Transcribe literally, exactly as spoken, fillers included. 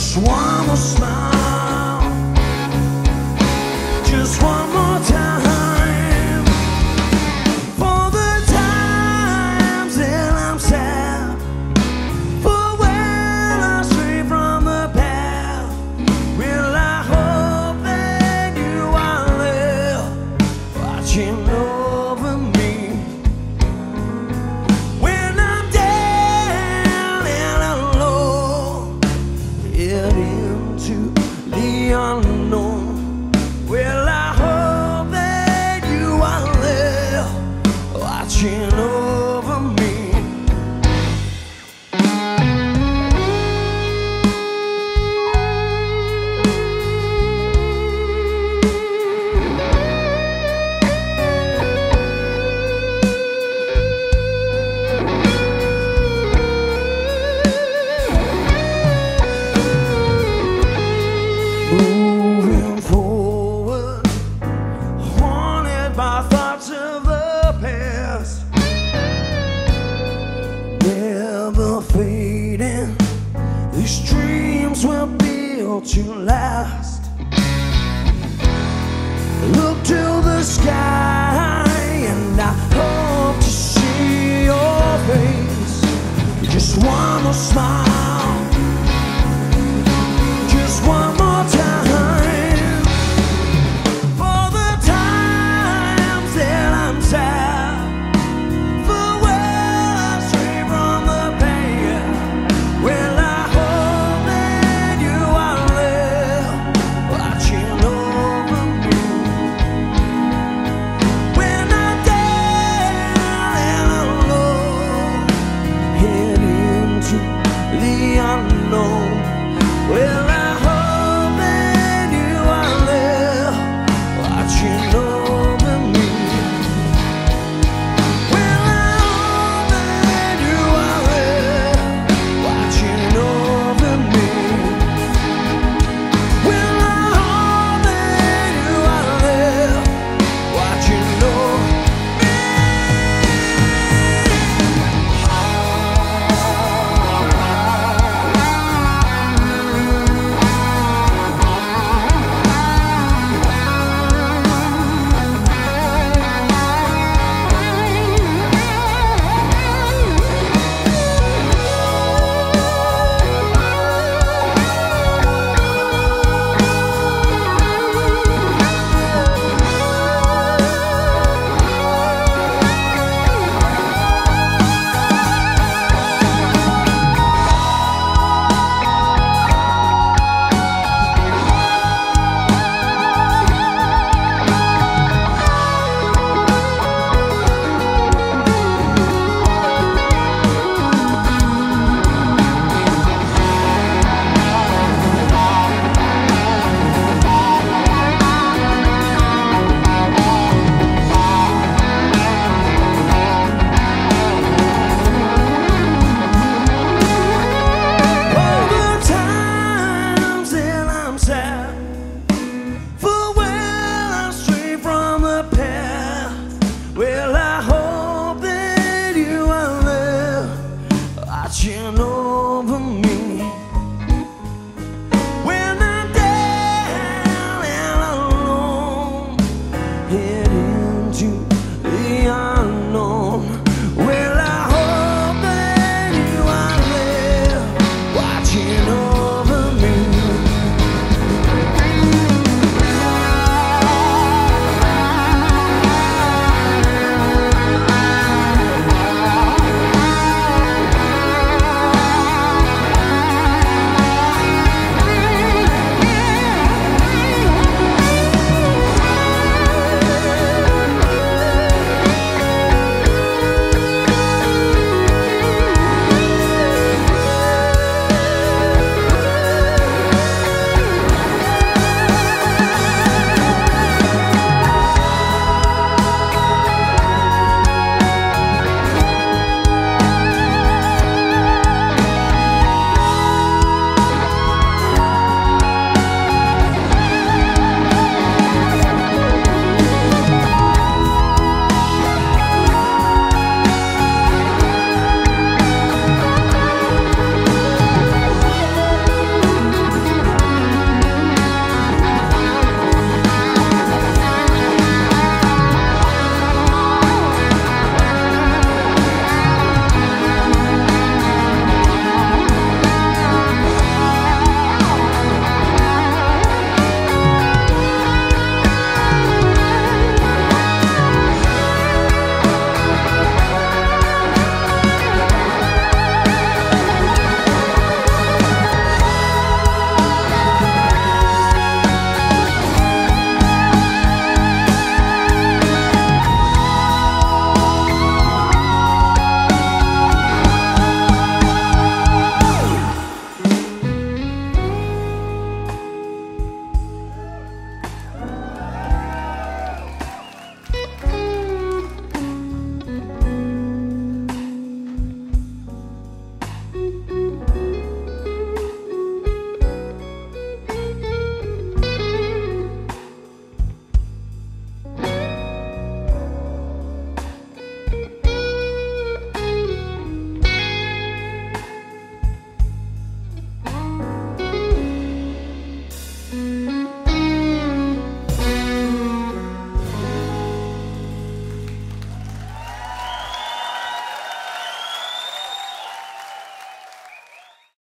Just one more smile, just one more time, for the times that I'm sad, for when I stray from the path. Well, I hope that you are there, watching over me when I'm down and alone, head into the unknown. Well, I hope that you are there, watching over me. Moving forward, haunted by thoughts of the past, never fading. These dreams were built to last. Look to the sky and I hope to see your face. Just one more smile, just one more time, for the times that I'm sad, for when I stray from the pain. Well, I hope that you are there, watching over me when I'm down and alone, head into the unknown. Well, I hope that you are there, watching over me. Well, I hope that you are there, watching over me. Well, I hope that you are there, watching over me. Well, I hope that you are there, watching over